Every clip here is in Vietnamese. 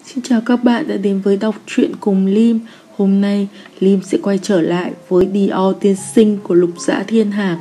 Xin chào các bạn đã đến với đọc truyện cùng Lim. Hôm nay Lim sẽ quay trở lại với Dior tiên sinh của Lục Dã Thiên Hạc.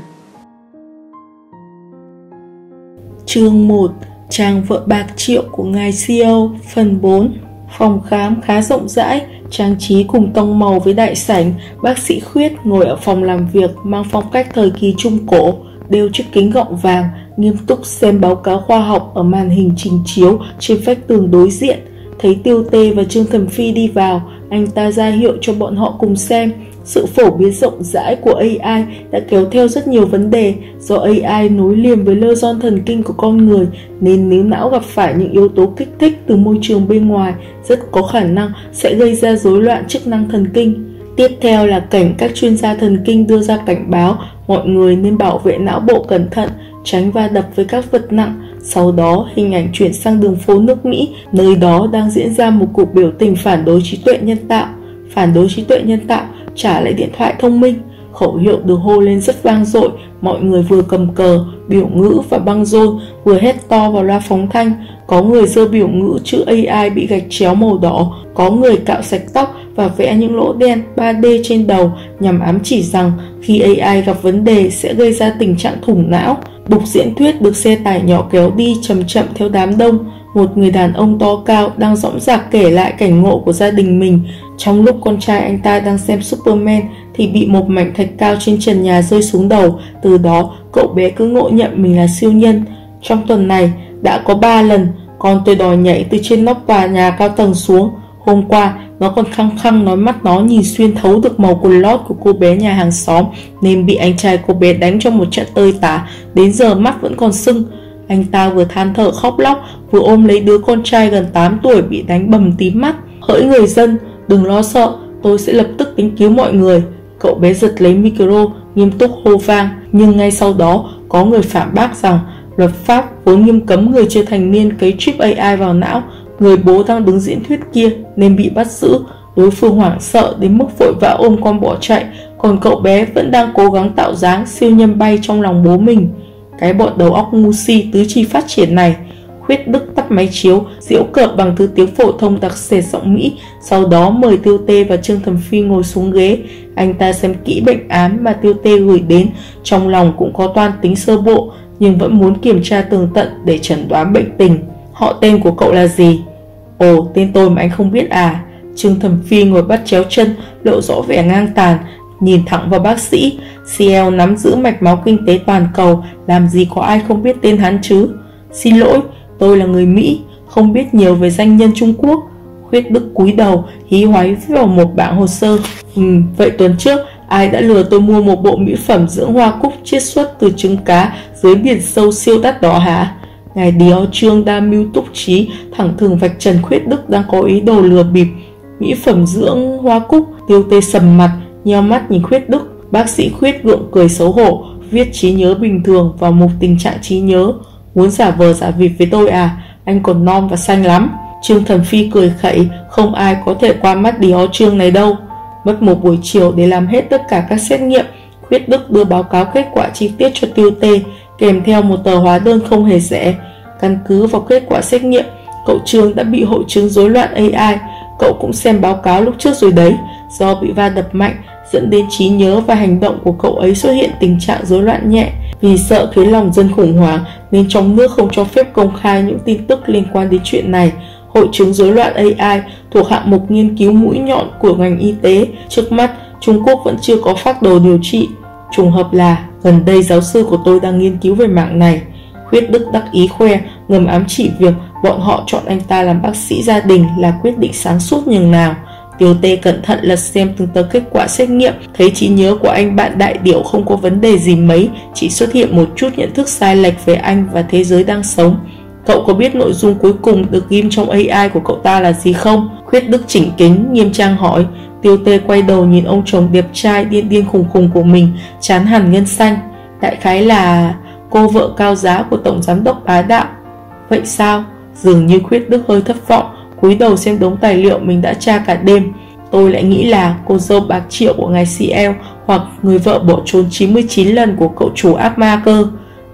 Chương 1: Chàng vợ bạc triệu của ngài CEO. Phần 4. Phòng khám khá rộng rãi, trang trí cùng tông màu với đại sảnh. Bác sĩ Khuyết ngồi ở phòng làm việc mang phong cách thời kỳ Trung Cổ, đeo chiếc kính gọng vàng, nghiêm túc xem báo cáo khoa học ở màn hình trình chiếu trên vách tường đối diện. Thấy Tiêu Tê và Trương Thẩm Phi đi vào, anh ta ra hiệu cho bọn họ cùng xem. Sự phổ biến rộng rãi của AI đã kéo theo rất nhiều vấn đề. Do AI nối liền với nơ ron thần kinh của con người, nên nếu não gặp phải những yếu tố kích thích từ môi trường bên ngoài, rất có khả năng sẽ gây ra rối loạn chức năng thần kinh. Tiếp theo là cảnh các chuyên gia thần kinh đưa ra cảnh báo mọi người nên bảo vệ não bộ cẩn thận, tránh va đập với các vật nặng. Sau đó hình ảnh chuyển sang đường phố nước Mỹ, nơi đó đang diễn ra một cuộc biểu tình phản đối trí tuệ nhân tạo. Phản đối trí tuệ nhân tạo, trả lại điện thoại thông minh. Khẩu hiệu được hô lên rất vang dội, mọi người vừa cầm cờ, biểu ngữ và băng rôn, vừa hét to vào loa phóng thanh. Có người giơ biểu ngữ chữ AI bị gạch chéo màu đỏ, có người cạo sạch tóc và vẽ những lỗ đen 3D trên đầu nhằm ám chỉ rằng khi AI gặp vấn đề sẽ gây ra tình trạng thủng não. Bục diễn thuyết được xe tải nhỏ kéo đi chậm chậm theo đám đông. Một người đàn ông to cao đang dõng dạc kể lại cảnh ngộ của gia đình mình. Trong lúc con trai anh ta đang xem Superman thì bị một mảnh thạch cao trên trần nhà rơi xuống đầu. Từ đó cậu bé cứ ngộ nhận mình là siêu nhân. Trong tuần này đã có 3 lần con tôi đòi nhảy từ trên nóc tòa nhà cao tầng xuống. Hôm qua nó còn khăng khăng nói mắt nó nhìn xuyên thấu được màu quần lót của cô bé nhà hàng xóm, nên bị anh trai cô bé đánh cho một trận tơi tả. Đến giờ mắt vẫn còn sưng. Anh ta vừa than thở khóc lóc, vừa ôm lấy đứa con trai gần 8 tuổi bị đánh bầm tím mắt. Hỡi người dân, đừng lo sợ, tôi sẽ lập tức đến cứu mọi người. Cậu bé giật lấy micro, nghiêm túc hô vang. Nhưng ngay sau đó có người phản bác rằng luật pháp vốn nghiêm cấm người chưa thành niên cấy chip AI vào não. Người bố đang đứng diễn thuyết kia nên bị bắt giữ. Đối phương hoảng sợ đến mức vội vã ôm con bỏ chạy, còn cậu bé vẫn đang cố gắng tạo dáng siêu nhân bay trong lòng bố mình. Cái bọn đầu óc ngu si tứ chi phát triển này. Khuyết Đức tắt máy chiếu, giễu cợt bằng thứ tiếng phổ thông đặc sệt giọng Mỹ, sau đó mời Tiêu Tê và Trương Thẩm Phi ngồi xuống ghế. Anh ta xem kỹ bệnh án mà Tiêu Tê gửi đến, trong lòng cũng có toan tính sơ bộ, nhưng vẫn muốn kiểm tra tường tận để chẩn đoán bệnh tình. Họ tên của cậu là gì? Ồ, tên tôi mà anh không biết à? Trương Thẩm Phi ngồi bắt chéo chân, lộ rõ vẻ ngang tàn, nhìn thẳng vào bác sĩ. CL nắm giữ mạch máu kinh tế toàn cầu, làm gì có ai không biết tên hắn chứ? Xin lỗi, tôi là người Mỹ, không biết nhiều về danh nhân Trung Quốc. Khuyết Đức cúi đầu, hí hoáy vào một bảng hồ sơ. Vậy tuần trước ai đã lừa tôi mua một bộ mỹ phẩm dưỡng hoa cúc chiết xuất từ trứng cá dưới biển sâu siêu đắt đó hả? Ngài Dior Trương đa mưu túc trí, thẳng thừng vạch trần Khuyết Đức đang có ý đồ lừa bịp. Mỹ phẩm dưỡng hoa cúc. Tiêu Tê sầm mặt, nheo mắt nhìn Khuyết Đức. Bác sĩ Khuyết gượng cười xấu hổ, viết trí nhớ bình thường vào mục tình trạng trí nhớ. Muốn giả vờ giả vịt với tôi à? Anh còn non và xanh lắm. Trương Thẩm Phi cười khẩy, không ai có thể qua mắt Dior Trương này đâu. Mất một buổi chiều để làm hết tất cả các xét nghiệm. Khuyết Đức đưa báo cáo kết quả chi tiết cho Tiêu Tê, kèm theo một tờ hóa đơn không hề rẻ. Căn cứ vào kết quả xét nghiệm, cậu Trương đã bị hội chứng rối loạn AI. Cậu cũng xem báo cáo lúc trước rồi đấy. Do bị va đập mạnh dẫn đến trí nhớ và hành động của cậu ấy xuất hiện tình trạng rối loạn nhẹ. Vì sợ khiến lòng dân khủng hoảng nên trong nước không cho phép công khai những tin tức liên quan đến chuyện này. Hội chứng rối loạn AI thuộc hạng mục nghiên cứu mũi nhọn của ngành y tế. Trước mắt, Trung Quốc vẫn chưa có phác đồ điều trị. Trùng hợp là gần đây giáo sư của tôi đang nghiên cứu về mạng này. Khuyết Đức đắc ý khoe, ngầm ám chỉ việc bọn họ chọn anh ta làm bác sĩ gia đình là quyết định sáng suốt nhường nào. Tiêu Tê cẩn thận lật xem từng tờ kết quả xét nghiệm, thấy trí nhớ của anh bạn đại điểu không có vấn đề gì mấy, chỉ xuất hiện một chút nhận thức sai lệch về anh và thế giới đang sống. Cậu có biết nội dung cuối cùng được ghim trong AI của cậu ta là gì không? Khuyết Đức chỉnh kính, nghiêm trang hỏi. Tiêu Tê quay đầu nhìn ông chồng đẹp trai điên điên khùng khùng của mình, trán hẳn ngân xanh. Đại khái là cô vợ cao giá của tổng giám đốc bá đạo. Vậy sao? Dường như Khuyết Đức hơi thất vọng, cúi đầu xem đống tài liệu mình đã tra cả đêm. Tôi lại nghĩ là cô dâu bạc triệu của ngài CL, hoặc người vợ bỏ trốn 99 lần của cậu chủ ác ma cơ.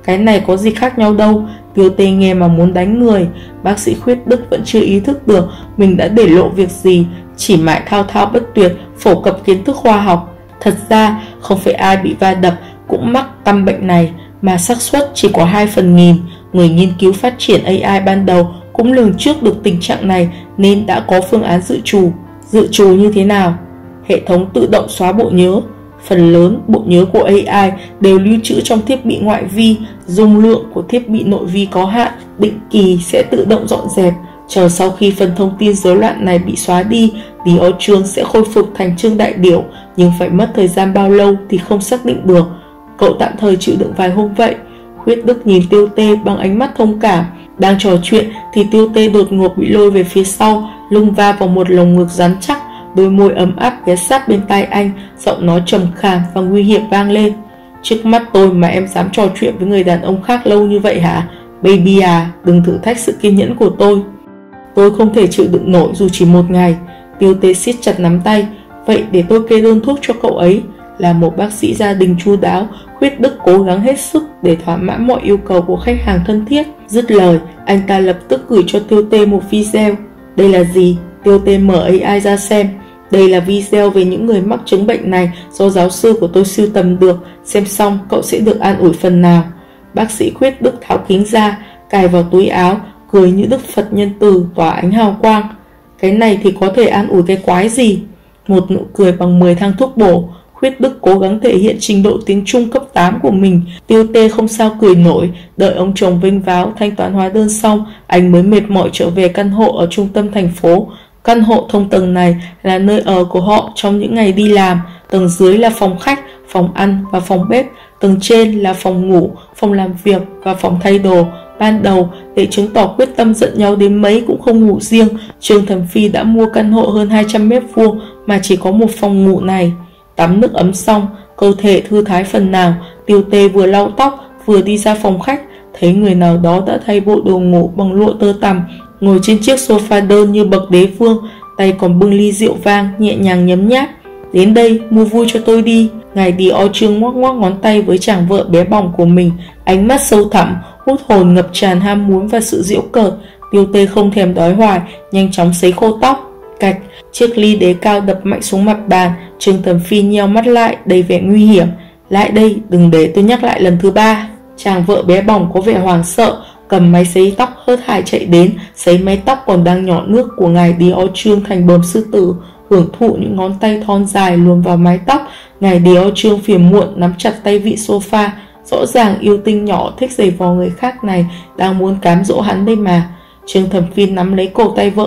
Cái này có gì khác nhau đâu. Tiêu Tê nghe mà muốn đánh người. Bác sĩ Khuyết Đức vẫn chưa ý thức được mình đã để lộ việc gì, chỉ mãi thao thao bất tuyệt phổ cập kiến thức khoa học. Thật ra không phải ai bị va đập cũng mắc căn bệnh này, mà xác suất chỉ có 2/1000. Người nghiên cứu phát triển AI ban đầu cũng lường trước được tình trạng này nên đã có phương án dự trù. Dự trù như thế nào? Hệ thống tự động xóa bộ nhớ. Phần lớn bộ nhớ của AI đều lưu trữ trong thiết bị ngoại vi, dung lượng của thiết bị nội vi có hạn, định kỳ sẽ tự động dọn dẹp. Chờ sau khi phần thông tin rối loạn này bị xóa đi, Dior Trương sẽ khôi phục thành Trương Đại Điểu, nhưng phải mất thời gian bao lâu thì không xác định được. Cậu tạm thời chịu đựng vài hôm vậy. Khuyết Đức nhìn Tiêu Tê bằng ánh mắt thông cảm. Đang trò chuyện thì Tiêu Tê đột ngột bị lôi về phía sau, lưng va vào một lồng ngực rắn chắc, đôi môi ấm áp ghé sát bên tai anh, giọng nói trầm khàn và nguy hiểm vang lên. Trước mắt tôi mà em dám trò chuyện với người đàn ông khác lâu như vậy hả? Baby à, đừng thử thách sự kiên nhẫn của tôi. Tôi không thể chịu đựng nổi dù chỉ một ngày. Tiêu Tê siết chặt nắm tay. Vậy để tôi kê đơn thuốc cho cậu ấy. Là một bác sĩ gia đình chu đáo, Khuyết Đức cố gắng hết sức để thỏa mãn mọi yêu cầu của khách hàng thân thiết. Dứt lời, anh ta lập tức gửi cho Tiêu Tê một video. Đây là gì? Tiêu Tê mở AI ra xem. Đây là video về những người mắc chứng bệnh này do giáo sư của tôi sưu tầm được. Xem xong cậu sẽ được an ủi phần nào. Bác sĩ Khuyết Đức tháo kính ra, cài vào túi áo, cười như Đức Phật nhân từ tỏa ánh hào quang. Cái này thì có thể an ủi cái quái gì? Một nụ cười bằng 10 thang thuốc bổ. Khuyết Đức cố gắng thể hiện trình độ tiếng Trung cấp 8 của mình. Tiêu Tê không sao cười nổi. Đợi ông chồng vênh váo thanh toán hóa đơn xong, anh mới mệt mỏi trở về căn hộ ở trung tâm thành phố. Căn hộ thông tầng này là nơi ở của họ trong những ngày đi làm. Tầng dưới là phòng khách, phòng ăn và phòng bếp. Tầng trên là phòng ngủ, phòng làm việc và phòng thay đồ. Ban đầu, để chứng tỏ quyết tâm giận nhau đến mấy cũng không ngủ riêng, Trương Thẩm Phi đã mua căn hộ hơn 200 m² mà chỉ có một phòng ngủ này. Tắm nước ấm xong, cơ thể thư thái phần nào, Tiêu Tê vừa lau tóc vừa đi ra phòng khách, thấy người nào đó đã thay bộ đồ ngủ bằng lụa tơ tằm, ngồi trên chiếc sofa đơn như bậc đế vương, tay còn bưng ly rượu vang nhẹ nhàng nhấm nháp. Đến đây mua vui cho tôi đi. Ngài Dior Trương ngoắc ngoắc ngón tay với chàng vợ bé bỏng của mình, ánh mắt sâu thẳm, hút hồn ngập tràn ham muốn và sự giễu cợt. Tiêu Tê không thèm đói hoài, nhanh chóng sấy khô tóc. Cạch, chiếc ly đế cao đập mạnh xuống mặt bàn. Trương Thẩm Phi nheo mắt lại đầy vẻ nguy hiểm. Lại đây, đừng để tôi nhắc lại lần thứ 3. Chàng vợ bé bỏng có vẻ hoảng sợ, cầm máy sấy tóc hớt hải chạy đến, sấy mái tóc còn đang nhỏ nước của ngài Dior Trương thành bờm sư tử, hưởng thụ những ngón tay thon dài luồn vào mái tóc. Ngài Dior Trương phiền muộn nắm chặt tay vị sofa, rõ ràng yêu tinh nhỏ thích giày vò người khác này đang muốn cám dỗ hắn đây mà. Trương Thẩm Phi nắm lấy cổ tay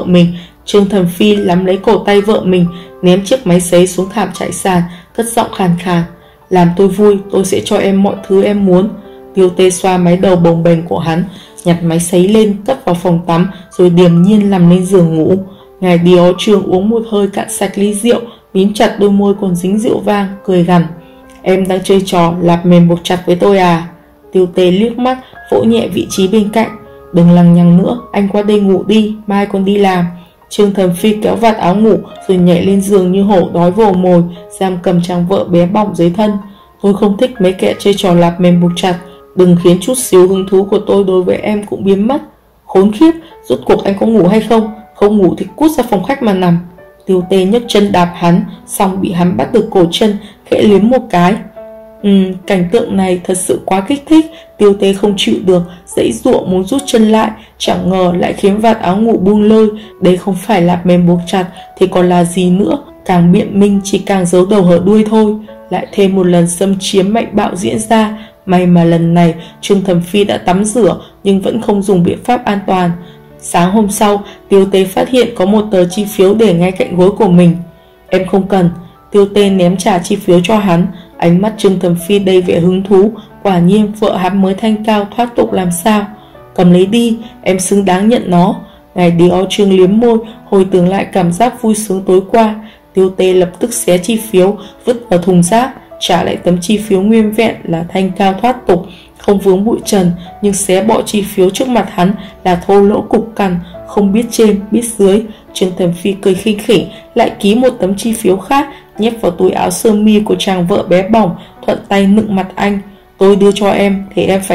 vợ mình, ném chiếc máy sấy xuống thảm trải sàn, cất giọng khàn khàn. Làm tôi vui, tôi sẽ cho em mọi thứ em muốn. Tiêu Tê xoa mái đầu bồng bềnh của hắn, nhặt máy sấy lên, cất vào phòng tắm, rồi điềm nhiên nằm lên giường ngủ. Ngài Dior Trương uống một hơi cạn sạch ly rượu, mím chặt đôi môi còn dính rượu vang, cười gằn. Em đang chơi trò lạp mềm buộc chặt với tôi à? Tiêu Tê liếc mắt, vỗ nhẹ vị trí bên cạnh. Đừng lằng nhằng nữa, anh qua đây ngủ đi, mai còn đi làm. Trương Thẩm Phi kéo vạt áo ngủ rồi nhảy lên giường như hổ đói vồ mồi, giam cầm chàng vợ bé bỏng dưới thân. Tôi không thích mấy kẻ chơi trò lạp mềm buộc chặt, đừng khiến chút xíu hứng thú của tôi đối với em cũng biến mất. Khốn khiếp, rốt cuộc anh có ngủ hay không? Không ngủ thì cút ra phòng khách mà nằm. Tiêu Tê nhấc chân đạp hắn, xong bị hắn bắt được cổ chân, khẽ liếm một cái. Cảnh tượng này thật sự quá kích thích. Tiêu Tê không chịu được, giãy giụa muốn rút chân lại, chẳng ngờ lại khiến vạt áo ngủ buông lơi. Đây không phải lạp mềm buộc chặt thì còn là gì nữa? Càng biện minh chỉ càng giấu đầu hở đuôi thôi. Lại thêm một lần xâm chiếm mạnh bạo diễn ra. May mà lần này Trương Thẩm Phi đã tắm rửa nhưng vẫn không dùng biện pháp an toàn. Sáng hôm sau, Tiêu Tê phát hiện có một tờ chi phiếu để ngay cạnh gối của mình. Em không cần. Tiêu Tê ném trả chi phiếu cho hắn. Ánh mắt Trương Thẩm Phi đầy vẻ hứng thú. Quả nhiên vợ hắn mới thanh cao thoát tục làm sao. Cầm lấy đi, em xứng đáng nhận nó. Ngài Dior Trương liếm môi, hồi tưởng lại cảm giác vui sướng tối qua. Tiêu Tê lập tức xé chi phiếu, vứt vào thùng rác, trả lại tấm chi phiếu nguyên vẹn là thanh cao thoát tục, không vướng bụi trần, nhưng xé bỏ chi phiếu trước mặt hắn là thô lỗ cục cằn, không biết trên biết dưới. Trương Thẩm Phi cười khinh khỉnh, lại ký một tấm chi phiếu khác, nhét vào túi áo sơ mi của chàng vợ bé bỏng, thuận tay nựng mặt anh. Tôi đưa cho em thì em phải nhận.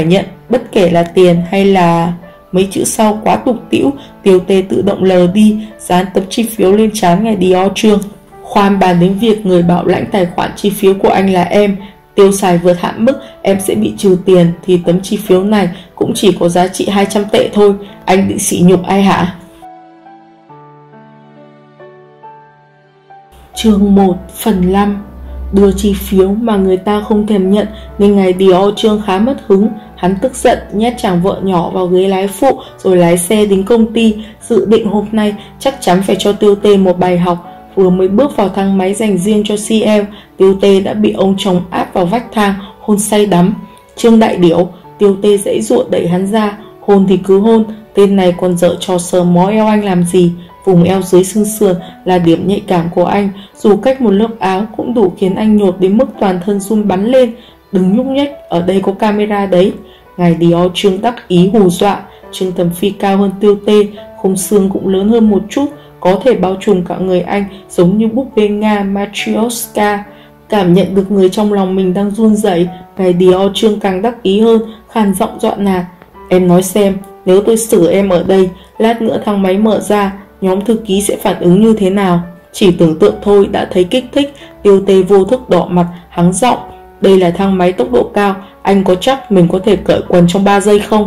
Bất kể là tiền hay là... Mấy chữ sau quá tục tĩu, Tiêu Tê tự động lờ đi, dán tấm chi phiếu lên trán ngài Dior Trương. Khoan bàn đến việc người bảo lãnh tài khoản chi phiếu của anh là em, tiêu xài vượt hạn mức em sẽ bị trừ tiền, thì tấm chi phiếu này cũng chỉ có giá trị 200 tệ thôi. Anh định sỉ nhục ai hả? Chương 1 phần 5. Đưa chi phiếu mà người ta không thèm nhận nên ngài Dior Trương khá mất hứng. Hắn tức giận nhét chàng vợ nhỏ vào ghế lái phụ rồi lái xe đến công ty, dự định hôm nay chắc chắn phải cho Tiêu Tê một bài học. Vừa mới bước vào thang máy dành riêng cho CL, Tiêu Tê đã bị ông chồng áp vào vách thang, hôn say đắm. Trương đại điểu, Tiêu Tê giãy giụa đẩy hắn ra. Hôn thì cứ hôn, tên này còn dở trò sờ mó eo anh làm gì? Vùng eo dưới xương sườn là điểm nhạy cảm của anh, dù cách một lớp áo cũng đủ khiến anh nhột đến mức toàn thân run bắn lên. Đừng nhúc nhích, ở đây có camera đấy. Ngài Dior Trương đắc ý hù dọa. Trương Thẩm Phi cao hơn Tiêu Tê, khung xương cũng lớn hơn một chút, có thể bao trùm cả người anh, giống như búp bê Nga Matryoshka. Cảm nhận được người trong lòng mình đang run rẩy, ngài Dior Trương càng đắc ý hơn, khàn giọng dọa nạt. Em nói xem, nếu tôi xử em ở đây, lát nữa thang máy mở ra, nhóm thư ký sẽ phản ứng như thế nào? Chỉ tưởng tượng thôi đã thấy kích thích. Tiêu Tê vô thức đỏ mặt, hắng giọng. Đây là thang máy tốc độ cao, anh có chắc mình có thể cởi quần trong 3 giây không?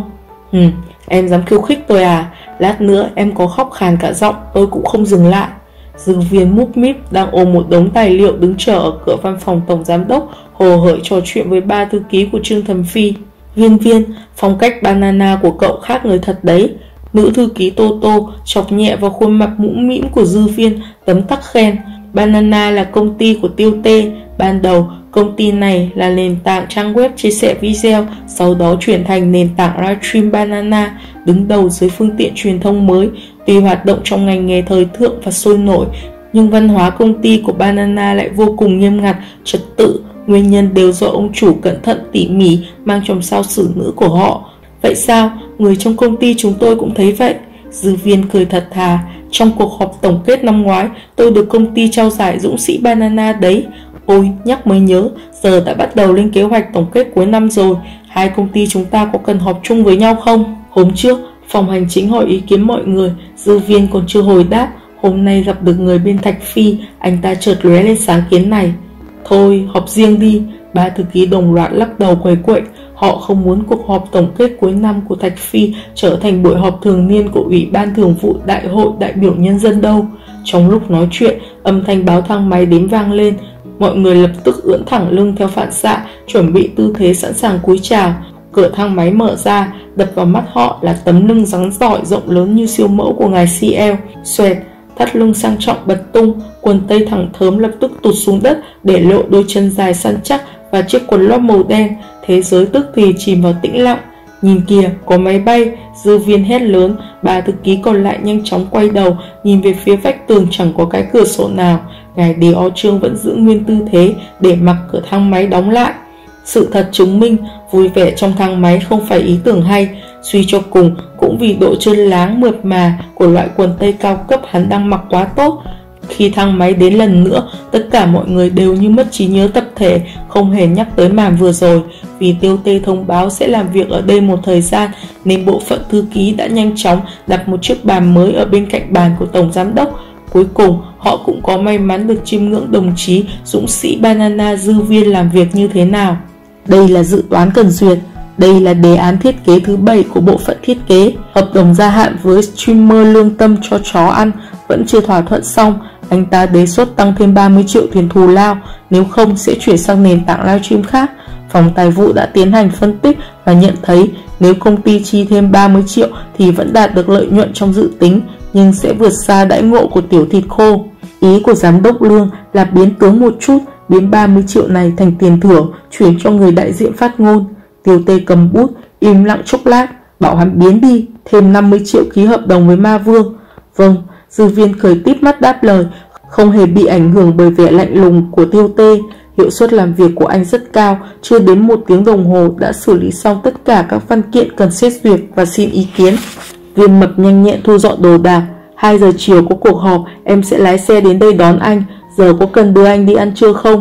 Em dám khiêu khích tôi à? Lát nữa em có khóc khàn cả giọng, tôi cũng không dừng lại. Dư Viên múp míp đang ôm một đống tài liệu đứng chờ ở cửa văn phòng tổng giám đốc, hồ hởi trò chuyện với ba thư ký của Trương Thẩm Phi. Viên, phong cách banana của cậu khác người thật đấy. Nữ thư ký Tô Tô chọc nhẹ vào khuôn mặt mũm mĩm của Dư Viên, tấm tắc khen. Banana là công ty của Tiêu Tê. Ban đầu, công ty này là nền tảng trang web chia sẻ video, sau đó chuyển thành nền tảng livestream Banana, đứng đầu dưới phương tiện truyền thông mới. Tuy hoạt động trong ngành nghề thời thượng và sôi nổi, nhưng văn hóa công ty của Banana lại vô cùng nghiêm ngặt, trật tự. Nguyên nhân đều do ông chủ cẩn thận tỉ mỉ mang chòm sao xử nữ của họ. Vậy sao? Người trong công ty chúng tôi cũng thấy vậy. Dư Viên cười thật thà. Trong cuộc họp tổng kết năm ngoái, tôi được công ty trao giải Dũng sĩ Banana đấy. Ôi, nhắc mới nhớ, giờ đã bắt đầu lên kế hoạch tổng kết cuối năm rồi. Hai công ty chúng ta có cần họp chung với nhau không? Hôm trước, phòng hành chính hỏi ý kiến mọi người, Dư Viên còn chưa hồi đáp. Hôm nay gặp được người bên Thạch Phi, anh ta chợt lóe lên sáng kiến này. Thôi, họp riêng đi. Ba thư ký đồng loạt lắc đầu quấy quậy. Họ không muốn cuộc họp tổng kết cuối năm của Thạch Phi trở thành buổi họp thường niên của Ủy ban Thường vụ Đại hội đại biểu nhân dân đâu. Trong lúc nói chuyện, âm thanh báo thang máy đến vang lên. Mọi người lập tức ưỡn thẳng lưng theo phản xạ, chuẩn bị tư thế sẵn sàng cúi chào. Cửa thang máy mở ra, đập vào mắt họ là tấm lưng rắn rỏi rộng lớn như siêu mẫu của ngài CL. Xoẹt, thắt lưng sang trọng bật tung, quần tây thẳng thớm lập tức tụt xuống đất để lộ đôi chân dài săn chắc và chiếc quần lót màu đen. Thế giới tức thì chìm vào tĩnh lặng. Nhìn kìa, có máy bay. Dư Viên hét lớn. Ba thư ký còn lại nhanh chóng quay đầu, nhìn về phía vách tường chẳng có cái cửa sổ nào. Ngài Dior Trương vẫn giữ nguyên tư thế để mặc cửa thang máy đóng lại. Sự thật chứng minh, vui vẻ trong thang máy không phải ý tưởng hay. Suy cho cùng, cũng vì độ chân láng mượt mà của loại quần tây cao cấp hắn đang mặc quá tốt. Khi thang máy đến lần nữa, tất cả mọi người đều như mất trí nhớ tập thể, không hề nhắc tới màn vừa rồi. Vì Tiêu Tê thông báo sẽ làm việc ở đây một thời gian, nên bộ phận thư ký đã nhanh chóng đặt một chiếc bàn mới ở bên cạnh bàn của tổng giám đốc. Cuối cùng, họ cũng có may mắn được chiêm ngưỡng đồng chí Dũng sĩ Banana Dư Viên làm việc như thế nào. Đây là dự toán cần duyệt. Đây là đề án thiết kế thứ 7 của bộ phận thiết kế. Hợp đồng gia hạn với streamer lương tâm cho chó ăn vẫn chưa thỏa thuận xong. Anh ta đề xuất tăng thêm 30 triệu tiền thù lao, nếu không sẽ chuyển sang nền tảng livestream khác. Phòng tài vụ đã tiến hành phân tích và nhận thấy nếu công ty chi thêm 30 triệu thì vẫn đạt được lợi nhuận trong dự tính, nhưng sẽ vượt xa đãi ngộ của tiểu thịt khô. Ý của giám đốc lương là biến tướng một chút, biến 30 triệu này thành tiền thưởng, chuyển cho người đại diện phát ngôn. Tiêu Tê cầm bút, im lặng chốc lát, bảo hắn biến đi, thêm 50 triệu ký hợp đồng với Ma Vương. Vâng, Dư Viên cười tít mắt đáp lời, không hề bị ảnh hưởng bởi vẻ lạnh lùng của Tiêu Tê. Hiệu suất làm việc của anh rất cao, chưa đến 1 tiếng đồng hồ đã xử lý xong tất cả các văn kiện cần xét duyệt và xin ý kiến. Viên Mập nhanh nhẹn thu dọn đồ đạc. 2 giờ chiều có cuộc họp, em sẽ lái xe đến đây đón anh. Giờ có cần đưa anh đi ăn trưa không?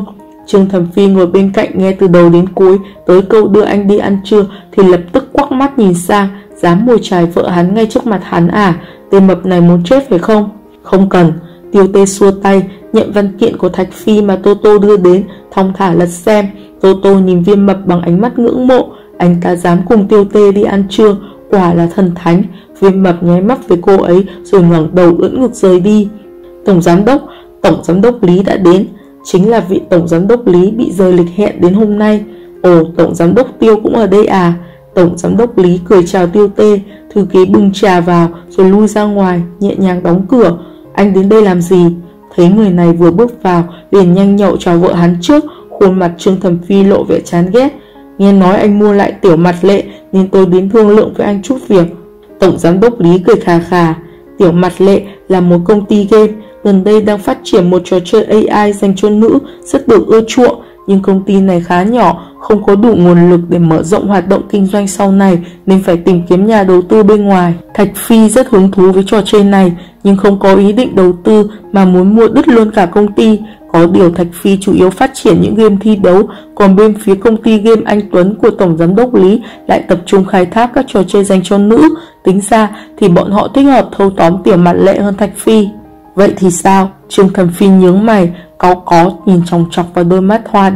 Trương Thẩm Phi ngồi bên cạnh nghe từ đầu đến cuối, tới câu đưa anh đi ăn trưa thì lập tức quắc mắt nhìn sang, dám mồi chài vợ hắn ngay trước mặt hắn à? Tên mập này muốn chết phải không? Không cần. Tiêu Tê xua tay, nhận văn kiện của Thạch Phi mà Tô Tô đưa đến, thong thả lật xem. Tô Tô nhìn Viêm Mập bằng ánh mắt ngưỡng mộ, anh ta dám cùng Tiêu Tê đi ăn trưa, quả là thần thánh. Viêm Mập nháy mắt với cô ấy rồi ngẩng đầu ưỡn ngực rời đi. Tổng giám đốc Lý đã đến, chính là vị tổng giám đốc Lý bị rời lịch hẹn đến hôm nay. Ồ, tổng giám đốc Tiêu cũng ở đây à? Tổng giám đốc Lý cười chào Tiêu Tê, thư ký bưng trà vào rồi lui ra ngoài, nhẹ nhàng đóng cửa. Anh đến đây làm gì? Thấy người này vừa bước vào liền nhanh nhậu chào vợ hắn trước, khuôn mặt Trương Thẩm Phi lộ vẻ chán ghét. Nghe nói anh mua lại Tiểu Mặt Lệ nên tôi đến thương lượng với anh chút việc. Tổng giám đốc Lý cười khà khà. Tiểu Mặt Lệ là một công ty game gần đây đang phát triển một trò chơi AI dành cho nữ rất được ưa chuộng, nhưng công ty này khá nhỏ, không có đủ nguồn lực để mở rộng hoạt động kinh doanh sau này nên phải tìm kiếm nhà đầu tư bên ngoài. Thạch Phi rất hứng thú với trò chơi này nhưng không có ý định đầu tư mà muốn mua đứt luôn cả công ty. Có điều Thạch Phi chủ yếu phát triển những game thi đấu, còn bên phía công ty game Anh Tuấn của tổng giám đốc Lý lại tập trung khai thác các trò chơi dành cho nữ. Tính ra thì bọn họ thích hợp thâu tóm Tiểu Mặt Lệ hơn Thạch Phi. Vậy thì sao? Trương Thẩm Phi nhướng mày, cáu có nhìn chòng chọc vào đôi mắt hoa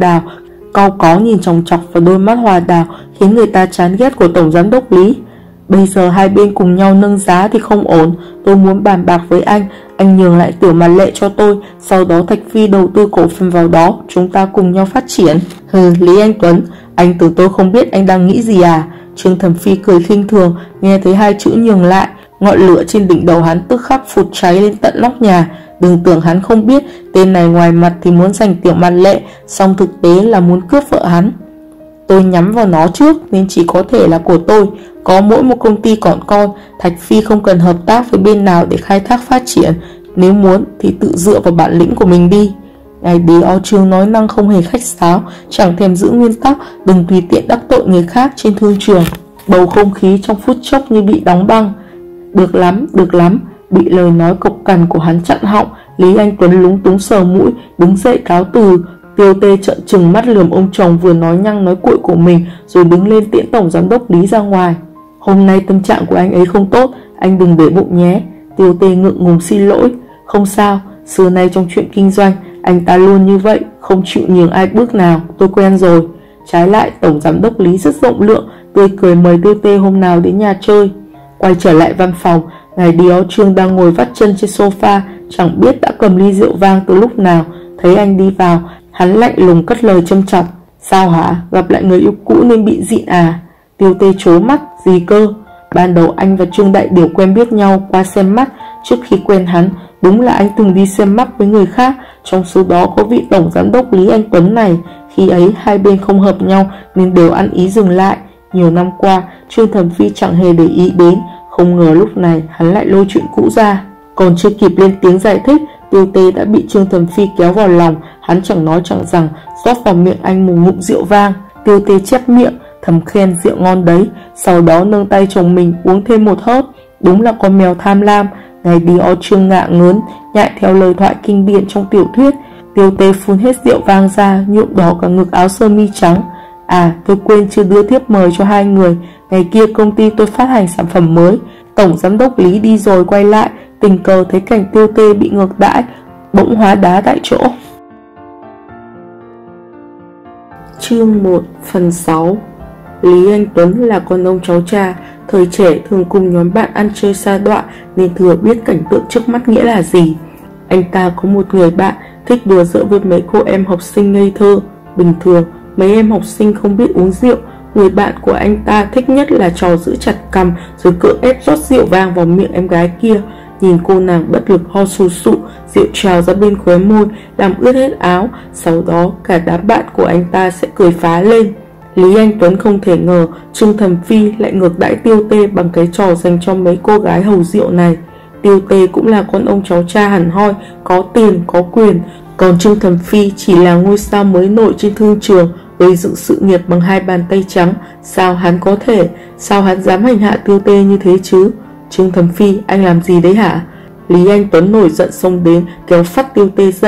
đào, khiến người ta chán ghét của tổng giám đốc Lý. Bây giờ hai bên cùng nhau nâng giá thì không ổn, tôi muốn bàn bạc với anh nhường lại Tiểu Mặt Lệ cho tôi, sau đó Thạch Phi đầu tư cổ phần vào đó, chúng ta cùng nhau phát triển. Lý Anh Tuấn, anh tưởng tôi không biết anh đang nghĩ gì à? Trương Thẩm Phi cười khinh thường, nghe thấy hai chữ nhường lại, ngọn lửa trên đỉnh đầu hắn tức khắc phụt cháy lên tận nóc nhà. Đừng tưởng hắn không biết, tên này ngoài mặt thì muốn giành Tiểu Mặt Lệ, song thực tế là muốn cướp vợ hắn. Tôi nhắm vào nó trước nên chỉ có thể là của tôi. Có mỗi một công ty còn con, Thạch Phi không cần hợp tác với bên nào để khai thác phát triển. Nếu muốn thì tự dựa vào bản lĩnh của mình đi. Ngài Đế Ó Trương nói năng không hề khách sáo, chẳng thèm giữ nguyên tắc, đừng tùy tiện đắc tội người khác trên thương trường. Bầu không khí trong phút chốc như bị đóng băng. Được lắm, bị lời nói cộc cằn của hắn chặn họng. Lý Anh Tuấn lúng túng sờ mũi, đứng dậy cáo từ. Tiêu Tê trợn trừng mắt lườm ông chồng vừa nói nhăng nói cuội của mình, rồi đứng lên tiễn tổng giám đốc Lý ra ngoài. Hôm nay tâm trạng của anh ấy không tốt, anh đừng để bụng nhé. Tiêu Tê ngượng ngùng xin lỗi. Không sao, xưa nay trong chuyện kinh doanh anh ta luôn như vậy, không chịu nhường ai bước nào, tôi quen rồi. Trái lại tổng giám đốc Lý rất rộng lượng, tươi cười mời Tiêu Tê hôm nào đến nhà chơi. Quay trở lại văn phòng, ngài Đế Ó Trương đang ngồi vắt chân trên sofa, chẳng biết đã cầm ly rượu vang từ lúc nào. Thấy anh đi vào, hắn lạnh lùng cất lời châm chọc. Sao hả? Gặp lại người yêu cũ nên bị dịn à? Tiêu Tê trố mắt. Gì cơ? Ban đầu anh và Trương Đại Điều quen biết nhau qua xem mắt. Trước khi quen hắn, đúng là anh từng đi xem mắt với người khác, trong số đó có vị tổng giám đốc Lý Anh Tuấn này. Khi ấy hai bên không hợp nhau nên đều ăn ý dừng lại. Nhiều năm qua Trương Thẩm Phi chẳng hề để ý đến, không ngờ lúc này hắn lại lôi chuyện cũ ra. Còn chưa kịp lên tiếng giải thích, Tiêu Tê đã bị Trương Thẩm Phi kéo vào lòng. Hắn chẳng nói chẳng rằng rót vào miệng anh một ngụm rượu vang. Tiêu Tê chép miệng thầm khen rượu ngon đấy, sau đó nâng tay chồng mình uống thêm một hớp. Đúng là con mèo tham lam. Ngài Đế Ó Trương ngạ ngớn, nhại theo lời thoại kinh điển trong tiểu thuyết. Tiêu Tê phun hết rượu vang ra, nhuộm đỏ cả ngực áo sơ mi trắng. À, tôi quên chưa đưa thiếp mời cho hai người. Ngày kia công ty tôi phát hành sản phẩm mới. Tổng giám đốc Lý đi rồi quay lại, tình cờ thấy cảnh Tiêu Tê bị ngược đãi, bỗng hóa đá tại chỗ. Chương 1 phần 6. Lý Anh Tuấn là con ông cháu cha, thời trẻ thường cùng nhóm bạn ăn chơi sa đọa nên thừa biết cảnh tượng trước mắt nghĩa là gì. Anh ta có một người bạn thích đùa giỡn với mấy cô em học sinh ngây thơ. Bình thường mấy em học sinh không biết uống rượu, người bạn của anh ta thích nhất là trò giữ chặt cằm rồi cưỡng ép rót rượu vang vào miệng em gái kia. Nhìn cô nàng bất lực ho sù sụ, rượu trào ra bên khóe môi làm ướt hết áo, sau đó cả đám bạn của anh ta sẽ cười phá lên. Lý Anh Tuấn không thể ngờ Trương Thẩm Phi lại ngược đãi Tiêu Tê bằng cái trò dành cho mấy cô gái hầu rượu này. Tiêu Tê cũng là con ông cháu cha hẳn hoi, có tiền, có quyền, còn Trương Thẩm Phi chỉ là ngôi sao mới nổi trên thương trường, gây dựng sự nghiệp bằng hai bàn tay trắng. Sao hắn dám hành hạ Tiêu Tê như thế chứ? Trương Thẩm Phi, anh làm gì đấy hả? Lý Anh Tuấn nổi giận xông đến kéo phắt Tiêu Tê dậy.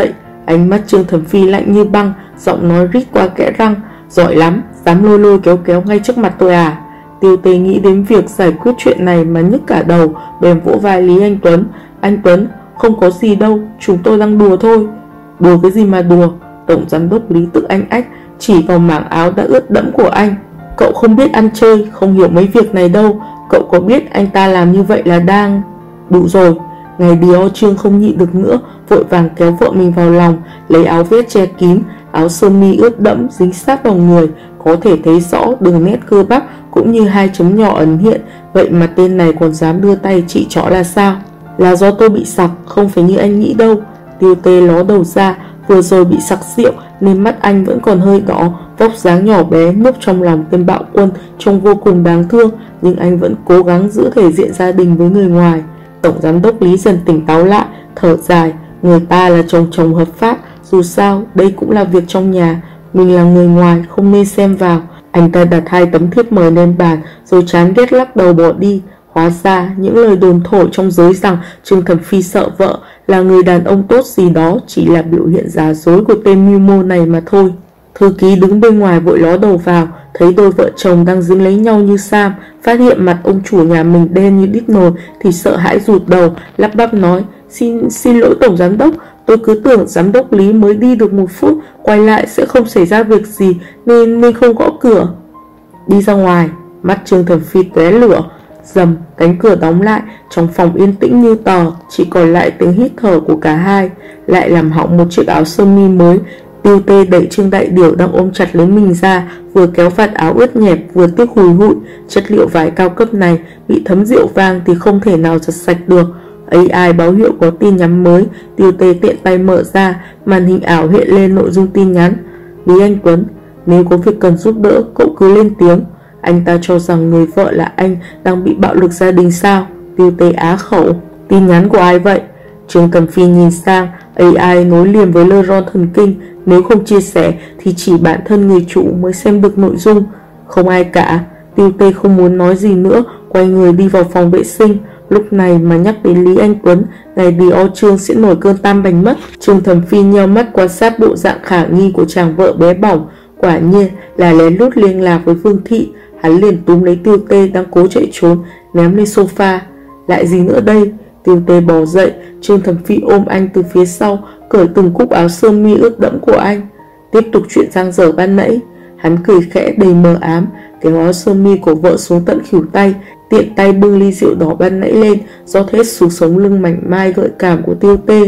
Ánh mắt Trương Thẩm Phi lạnh như băng, giọng nói rít qua kẽ răng: "Giỏi lắm, dám lôi lôi kéo kéo ngay trước mặt tôi à?" Tiêu Tê nghĩ đến việc giải quyết chuyện này mà nhức cả đầu, bèn vỗ vai Lý Anh Tuấn: "Anh Tuấn, không có gì đâu, chúng tôi đang đùa thôi." "Đùa cái gì mà đùa?" Tổng giám đốc Lý tự anh ách, chỉ vào mảng áo đã ướt đẫm của anh: "Cậu không biết ăn chơi, không hiểu mấy việc này đâu. Cậu có biết anh ta làm như vậy là đang..." "Đủ rồi." Ngài Dior Trương không nhịn được nữa, vội vàng kéo vợ mình vào lòng, lấy áo vest che kín. Áo sơ mi ướt đẫm dính sát vào người, có thể thấy rõ đường nét cơ bắp cũng như hai chấm nhỏ ẩn hiện. Vậy mà tên này còn dám đưa tay chỉ trỏ là sao? "Là do tôi bị sặc, không phải như anh nghĩ đâu." Tiêu Tê ló đầu ra, vừa rồi bị sặc rượu nên mắt anh vẫn còn hơi đỏ. Vóc dáng nhỏ bé núp trong lòng tên bạo quân trông vô cùng đáng thương, nhưng anh vẫn cố gắng giữ thể diện gia đình với người ngoài. Tổng giám đốc Lý dần tỉnh táo lại, thở dài: "Người ta là chồng hợp pháp, dù sao đây cũng là việc trong nhà, mình là người ngoài không nên xem vào." Anh ta đặt hai tấm thiếp mời lên bàn rồi chán ghét lắc đầu bỏ đi. Hóa ra những lời đồn thổi trong giới rằng Trương Thẩm Phi sợ vợ, là người đàn ông tốt gì đó, chỉ là biểu hiện giả dối của tên mưu mô này mà thôi. Thư ký đứng bên ngoài vội ló đầu vào, thấy đôi vợ chồng đang dính lấy nhau như Sam, phát hiện mặt ông chủ nhà mình đen như đít nồi thì sợ hãi rụt đầu, lắp bắp nói: Xin lỗi tổng giám đốc, tôi cứ tưởng giám đốc Lý mới đi được 1 phút, quay lại sẽ không xảy ra việc gì nên không gõ cửa." "Đi ra ngoài." Mắt Trương Thẩm Phi tóe lửa. Dầm, cánh cửa đóng lại, trong phòng yên tĩnh như tờ, chỉ còn lại tiếng hít thở của cả hai. Lại làm hỏng một chiếc áo sơ mi mới. Tiêu Tê đẩy Trương Đại Điều đang ôm chặt lấy mình ra, vừa kéo vạt áo ướt nhẹp vừa tiếc hùi hụi. Chất liệu vải cao cấp này bị thấm rượu vang thì không thể nào giặt sạch được. AI báo hiệu có tin nhắn mới. Tiêu Tê tiện tay mở ra, màn hình ảo hiện lên nội dung tin nhắn: "Lý Anh Tuấn, nếu có việc cần giúp đỡ cậu cứ lên tiếng." Anh ta cho rằng người vợ là anh đang bị bạo lực gia đình sao? Tiêu Tê á khẩu: "Tin nhắn của ai vậy?" Trương Thẩm Phi nhìn sang, AI nối liền với nơ ron thần kinh, nếu không chia sẻ thì chỉ bản thân người chủ mới xem được nội dung. "Không ai cả." Tiêu Tê không muốn nói gì nữa, quay người đi vào phòng vệ sinh. Lúc này mà nhắc đến Lý Anh Tuấn, ngày Dior Trương sẽ nổi cơn tam bành mất. Trương Thẩm Phi nheo mắt quan sát bộ dạng khả nghi của chàng vợ bé bỏng, quả nhiên là lén lút liên lạc với Vương Thị. Hắn liền túm lấy Tiêu Tê đang cố chạy trốn, ném lên sofa. "Lại gì nữa đây?" Tiêu Tê bò dậy, Trương Thẩm Phi ôm anh từ phía sau, cởi từng cúc áo sơ mi ướt đẫm của anh. Tiếp tục chuyện giang dở ban nãy. Hắn cười khẽ đầy mờ ám, kéo áo sơ mi của vợ xuống tận khuỷu tay, tiện tay bưng ly rượu đỏ ban nãy lên, rót hết xuống sống lưng mảnh mai gợi cảm của Tiêu Tê.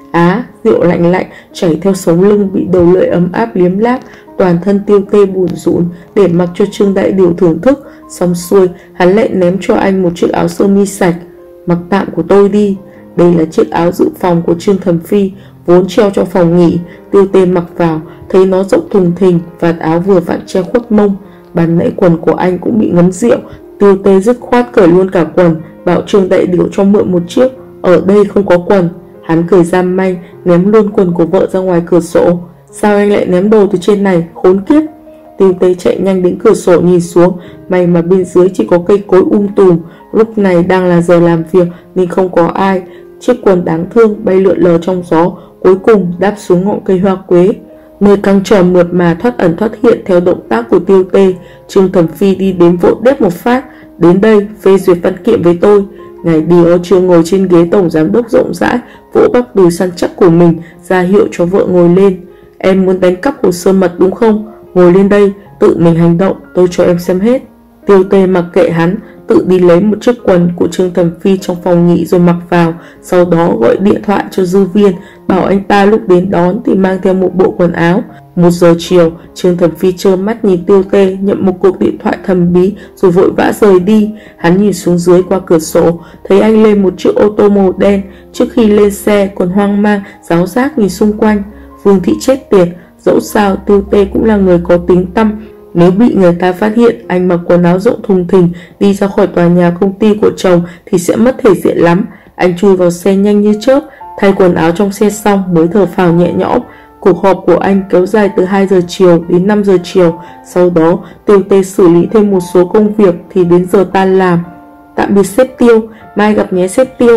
Rượu lạnh lạnh chảy theo sống lưng bị đầu lưỡi ấm áp liếm láp. Toàn thân Tiêu Tê buồn rũn để mặc cho Trương Đại Điều thưởng thức. Xong xuôi, hắn lại ném cho anh một chiếc áo sơ mi sạch. "Mặc tạm của tôi đi." Đây là chiếc áo dự phòng của Trương Thẩm Phi, vốn treo trong phòng nghỉ. Tiêu Tê mặc vào, thấy nó rộng thùng thình, vạt áo vừa vặn che khuất mông. Ban nãy quần của anh cũng bị ngấm rượu. Tiêu Tê dứt khoát cởi luôn cả quần, bảo Trương Đại Điều cho mượn một chiếc. Ở đây không có quần. Hắn cười giam manh, ném luôn quần của vợ ra ngoài cửa sổ. "Sao anh lại ném đồ từ trên này, khốn kiếp!" Tiêu Tê chạy nhanh đến cửa sổ nhìn xuống, may mà bên dưới chỉ có cây cối tùm. Lúc này đang là giờ làm việc nên không có ai. Chiếc quần đáng thương bay lượn lờ trong gió, cuối cùng đáp xuống ngọn cây hoa quế. Nơi căng tròn mượt mà thoát ẩn thoát hiện theo động tác của Tiêu Tê. Trương Thẩm Phi đi đến vội đép một phát: "Đến đây phê duyệt văn kiện với tôi." Ngài Dior Trương ngồi trên ghế tổng giám đốc rộng rãi, vỗ bắp đùi săn chắc của mình, ra hiệu cho vợ ngồi lên. "Em muốn đánh cắp hồ sơ mật đúng không? Ngồi lên đây, tự mình hành động, tôi cho em xem hết." Tiêu Tê mặc kệ hắn, tự đi lấy một chiếc quần của Trương Thẩm Phi trong phòng nghỉ rồi mặc vào. Sau đó gọi điện thoại cho Dư Viên, bảo anh ta lúc đến đón thì mang theo một bộ quần áo. 1 giờ chiều, Trương Thẩm Phi trơ mắt nhìn Tiêu Tê nhận một cuộc điện thoại thần bí rồi vội vã rời đi. Hắn nhìn xuống dưới qua cửa sổ, thấy anh lên một chiếc ô tô màu đen. Trước khi lên xe còn hoang mang, giáo giác nhìn xung quanh. Vương Thị chết tiệt, dẫu sao Tiêu Tê cũng là người có tiếng tăm. Nếu bị người ta phát hiện anh mặc quần áo rộng thùng thình đi ra khỏi tòa nhà công ty của chồng thì sẽ mất thể diện lắm. Anh chui vào xe nhanh như chớp, thay quần áo trong xe xong mới thở phào nhẹ nhõm. Cuộc họp của anh kéo dài từ 2 giờ chiều đến 5 giờ chiều. Sau đó Tiêu Tê xử lý thêm một số công việc thì đến giờ tan làm. "Tạm biệt sếp Tiêu, mai gặp nhé sếp Tiêu."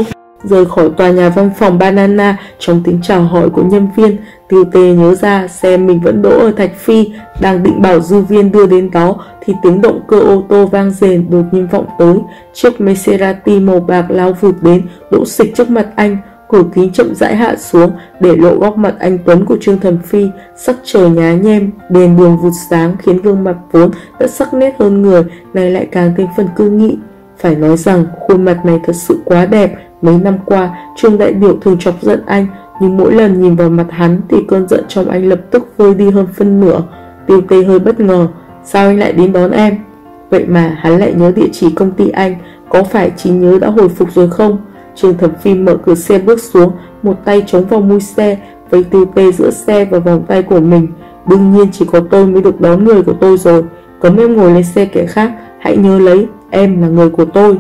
Rời khỏi tòa nhà văn phòng Banana trong tiếng chào hỏi của nhân viên, Tiêu Tê nhớ ra xe mình vẫn đỗ ở Thạch Phi. Đang định bảo dư viên đưa đến đó thì tiếng động cơ ô tô vang rền đột nhiên vọng tới. Chiếc Maserati màu bạc lao vụt đến, đỗ xịch trước mặt anh. Cửa kính chậm rãi hạ xuống để lộ góc mặt anh tuấn của Trương Thần Phi. Sắc trời nhá nhem, đèn đường vụt sáng khiến gương mặt vốn đã sắc nét hơn người này lại càng thêm phần cư nghị. Phải nói rằng khuôn mặt này thật sự quá đẹp. Mấy năm qua Trương đại biểu thường chọc giận anh, nhưng mỗi lần nhìn vào mặt hắn thì cơn giận trong anh lập tức vơi đi hơn phân nửa. Tiêu Tê hơi bất ngờ, sao anh lại đến đón em? Vậy mà hắn lại nhớ địa chỉ công ty anh, có phải trí nhớ đã hồi phục rồi không? Trương Thẩm Phi mở cửa xe bước xuống, một tay chống vào mui xe, vây Tiêu Tê giữa xe và vòng tay của mình. Đương nhiên chỉ có tôi mới được đón người của tôi rồi, cấm em ngồi lên xe kẻ khác, hãy nhớ lấy, em là người của tôi.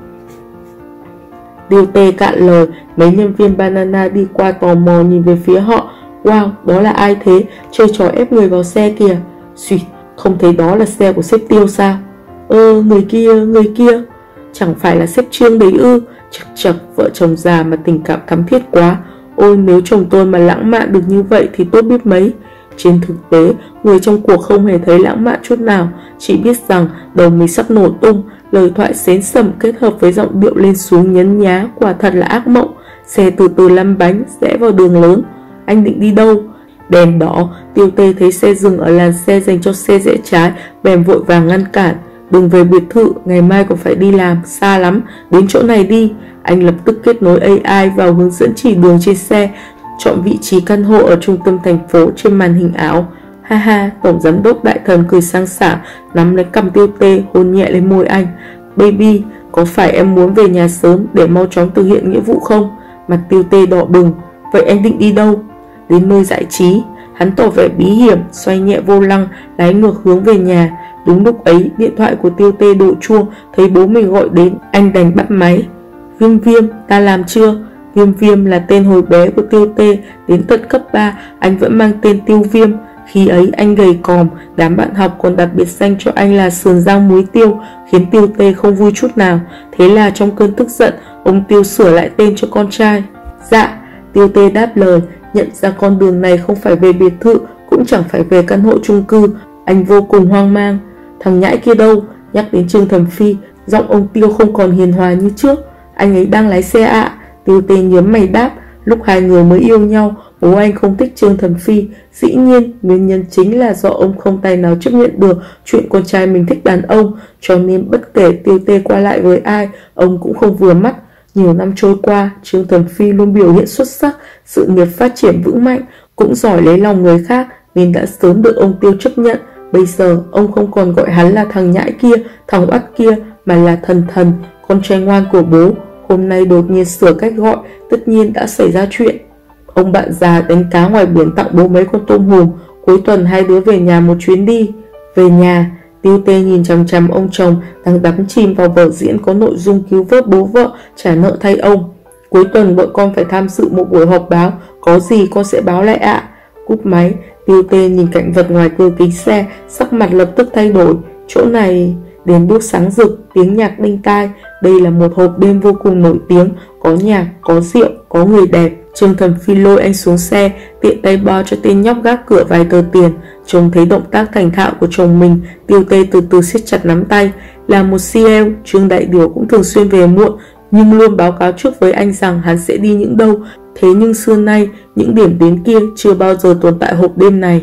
Tiêu Tê cạn lời, mấy nhân viên Banana đi qua tò mò nhìn về phía họ. Wow, đó là ai thế? Chơi trò ép người vào xe kìa. Xuyệt, không thấy đó là xe của sếp Tiêu sao? Người kia. Chẳng phải là sếp Trương đấy ư? Chật, vợ chồng già mà tình cảm thắm thiết quá. Ôi, nếu chồng tôi mà lãng mạn được như vậy thì tốt biết mấy. Trên thực tế, người trong cuộc không hề thấy lãng mạn chút nào, chỉ biết rằng đầu mình sắp nổ tung. Lời thoại xến sẩm kết hợp với giọng điệu lên xuống nhấn nhá, quả thật là ác mộng. Xe từ từ lăn bánh, rẽ vào đường lớn. Anh định đi đâu? Đèn đỏ, Tiêu Tê thấy xe dừng ở làn xe dành cho xe rẽ trái, bèn vội vàng ngăn cản. Đừng về biệt thự, ngày mai còn phải đi làm, xa lắm, đến chỗ này đi. Anh lập tức kết nối AI vào hướng dẫn chỉ đường trên xe, chọn vị trí căn hộ ở trung tâm thành phố trên màn hình ảo. Ha ha, tổng giám đốc đại thần cười sang sảng, nắm lấy cằm Tiêu Tê, hôn nhẹ lên môi anh. Baby, có phải em muốn về nhà sớm để mau chóng thực hiện nghĩa vụ không? Mặt Tiêu Tê đỏ bừng. Vậy anh định đi đâu? Đến nơi giải trí. Hắn tỏ vẻ bí hiểm, xoay nhẹ vô lăng, lái ngược hướng về nhà. Đúng lúc ấy, điện thoại của Tiêu Tê đổ chuông, thấy bố mình gọi đến, anh đành bắt máy. Viêm, ta làm chưa? Viêm là tên hồi bé của Tiêu Tê, đến tận cấp 3, anh vẫn mang tên Tiêu Viêm. Khi ấy anh gầy còm, đám bạn học còn đặt biệt danh cho anh là sườn rang muối tiêu, khiến Tiêu Tê không vui chút nào. Thế là trong cơn tức giận, ông Tiêu sửa lại tên cho con trai. Dạ, Tiêu Tê đáp lời, nhận ra con đường này không phải về biệt thự, cũng chẳng phải về căn hộ chung cư. Anh vô cùng hoang mang. Thằng nhãi kia đâu? Nhắc đến Trương Thẩm Phi, giọng ông Tiêu không còn hiền hòa như trước. Anh ấy đang lái xe ạ. Tiêu Tê nhớm mày đáp. Lúc hai người mới yêu nhau, bố anh không thích Trương Thẩm Phi. Dĩ nhiên, nguyên nhân chính là do ông không tài nào chấp nhận được chuyện con trai mình thích đàn ông, cho nên bất kể Tiêu Tê qua lại với ai, ông cũng không vừa mắt. Nhiều năm trôi qua, Trương Thẩm Phi luôn biểu hiện xuất sắc, sự nghiệp phát triển vững mạnh, cũng giỏi lấy lòng người khác nên đã sớm được ông Tiêu chấp nhận. Bây giờ, ông không còn gọi hắn là thằng nhãi kia, thằng oắt kia, mà là Thần, con trai ngoan của bố. Hôm nay đột nhiên sửa cách gọi, tất nhiên đã xảy ra chuyện. Ông bạn già đánh cá ngoài biển tặng bố mấy con tôm hùm. Cuối tuần hai đứa về nhà một chuyến đi. Về nhà, Tiêu Tê nhìn chằm chằm ông chồng đang đắm chìm vào vở diễn có nội dung cứu vớt bố vợ, trả nợ thay ông. Cuối tuần vợ con phải tham dự một buổi họp báo, có gì con sẽ báo lại ạ. Cúp máy, Tiêu Tê nhìn cảnh vật ngoài cửa kính xe, sắc mặt lập tức thay đổi. Chỗ này... Đèn đuốc sáng rực, tiếng nhạc đinh tai. Đây là một hộp đêm vô cùng nổi tiếng, có nhạc, có rượu, có người đẹp. Trương Thẩm Phi lôi anh xuống xe, tiện tay bao cho tên nhóc gác cửa vài tờ tiền. Trông thấy động tác thành thạo của chồng mình, Tiêu Tê từ từ siết chặt nắm tay. Là một CL, Trương đại điều cũng thường xuyên về muộn, nhưng luôn báo cáo trước với anh rằng hắn sẽ đi những đâu. Thế nhưng xưa nay, những điểm đến kia chưa bao giờ tồn tại hộp đêm này.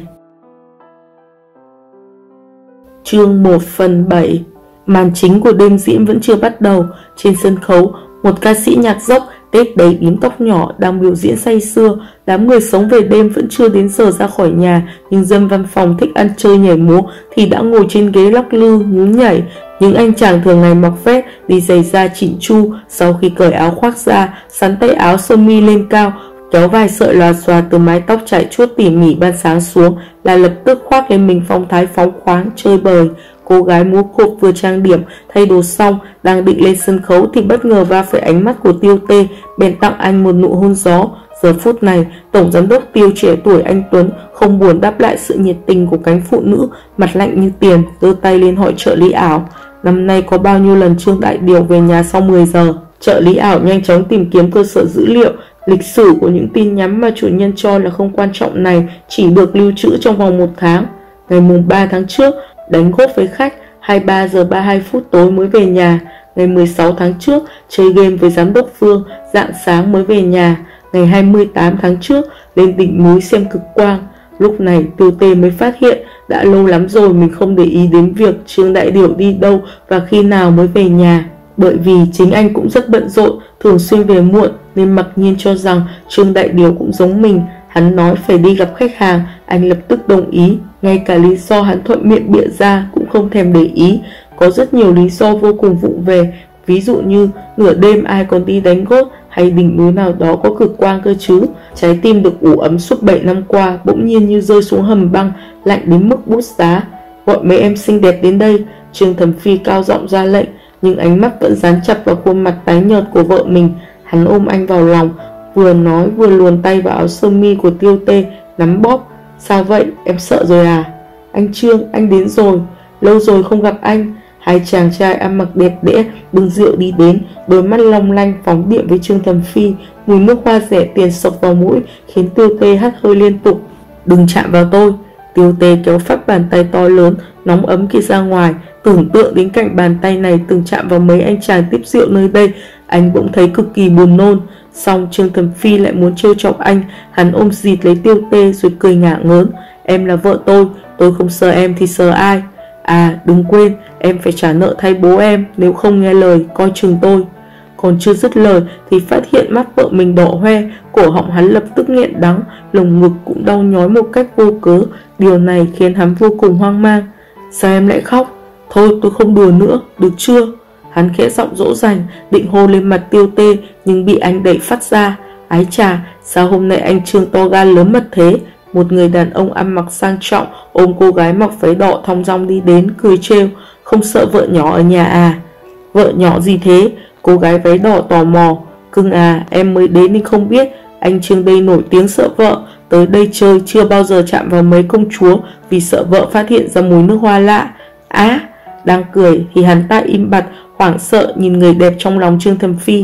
Chương 1/7. Màn chính của đêm diễn vẫn chưa bắt đầu. Trên sân khấu, một ca sĩ nhạc rock tết đầy bím tóc nhỏ đang biểu diễn say sưa. Đám người sống về đêm vẫn chưa đến giờ ra khỏi nhà, nhưng dân văn phòng thích ăn chơi nhảy múa thì đã ngồi trên ghế lắc lư nhún nhảy. Những anh chàng thường ngày mặc vest, đi giày da chỉn chu, sau khi cởi áo khoác ra, sắn tay áo sơ mi lên cao, kéo vài sợi lòa xòa từ mái tóc trải chuốt tỉ mỉ ban sáng xuống là lập tức khoác lên mình phong thái phóng khoáng chơi bời. Cô gái múa cộp vừa trang điểm thay đồ xong, đang định lên sân khấu thì bất ngờ va phải ánh mắt của Tiêu Tê, bèn tặng anh một nụ hôn gió. Giờ phút này, tổng giám đốc Tiêu trẻ tuổi anh tuấn không buồn đáp lại sự nhiệt tình của cánh phụ nữ, mặt lạnh như tiền, giơ tay lên hỏi trợ lý ảo: năm nay có bao nhiêu lần Trương đại điều về nhà sau 10 giờ? Trợ lý ảo nhanh chóng tìm kiếm cơ sở dữ liệu. Lịch sử của những tin nhắn mà chủ nhân cho là không quan trọng này chỉ được lưu trữ trong vòng 1 tháng. Ngày mùng 3 tháng trước, đánh golf với khách, 23 giờ 32 phút tối mới về nhà. Ngày 16 tháng trước, chơi game với giám đốc Phương, rạng sáng mới về nhà. Ngày 28 tháng trước, lên đỉnh núi xem cực quang. Lúc này Tiêu Tê mới phát hiện đã lâu lắm rồi mình không để ý đến việc Trương Đại Điểu đi đâu và khi nào mới về nhà. Bởi vì chính anh cũng rất bận rộn, thường xuyên về muộn nên mặc nhiên cho rằng Trương Đại Điểu cũng giống mình. Hắn nói phải đi gặp khách hàng, anh lập tức đồng ý. Ngay cả lý do hắn thuận miệng bịa ra cũng không thèm để ý. Có rất nhiều lý do vô cùng vụng về, ví dụ như nửa đêm ai còn đi đánh golf, hay đỉnh núi nào đó có cực quang cơ chứ. Trái tim được ủ ấm suốt 7 năm qua bỗng nhiên như rơi xuống hầm băng, lạnh đến mức bút giá. Gọi mấy em xinh đẹp đến đây, Trương Thẩm Phi cao giọng ra lệnh, nhưng ánh mắt vẫn dán chặt vào khuôn mặt tái nhợt của vợ mình. Hắn ôm anh vào lòng, vừa nói vừa luồn tay vào áo sơ mi của Tiêu Tê, nắm bóp. Sao vậy, em sợ rồi à? Anh Trương, anh đến rồi, lâu rồi không gặp anh. Hai chàng trai ăn mặc đẹp đẽ bưng rượu đi đến, đôi mắt long lanh phóng điện với Trương Thẩm Phi. Mùi nước hoa rẻ tiền sộc vào mũi khiến Tiêu Tê hắt hơi liên tục. Đừng chạm vào tôi. Tiêu Tê kéo phát bàn tay to lớn nóng ấm kia ra ngoài. Tưởng tượng đến cảnh bàn tay này từng chạm vào mấy anh chàng tiếp rượu nơi đây, anh bỗng thấy cực kỳ buồn nôn. Xong Trương Thẩm Phi lại muốn trêu chọc anh, hắn ôm dịt lấy Tiêu Tê rồi cười ngả ngớn. Em là vợ tôi không sợ em thì sợ ai? À đừng quên, em phải trả nợ thay bố em, nếu không nghe lời coi chừng tôi. Còn chưa dứt lời thì phát hiện mắt vợ mình đỏ hoe, cổ họng hắn lập tức nghẹn đắng, lồng ngực cũng đau nhói một cách vô cớ. Điều này khiến hắn vô cùng hoang mang. Sao em lại khóc? Thôi tôi không đùa nữa, được chưa? Hắn khẽ giọng dỗ dành, định hô lên mặt Tiêu Tê nhưng bị anh đẩy phát ra. Ái chà, sao hôm nay anh Trương to gan lớn mật thế? Một người đàn ông ăn mặc sang trọng ôm cô gái mặc váy đỏ thong dong đi đến, cười trêu. Không sợ vợ nhỏ ở nhà à? Vợ nhỏ gì thế? Cô gái váy đỏ tò mò. Cưng à, em mới đến nên không biết, anh Trương đây nổi tiếng sợ vợ. Tới đây chơi chưa bao giờ chạm vào mấy công chúa vì sợ vợ phát hiện ra mùi nước hoa lạ. Á, đang cười thì hắn ta im bặt, hoảng sợ nhìn người đẹp trong lòng Trương Thẩm Phi.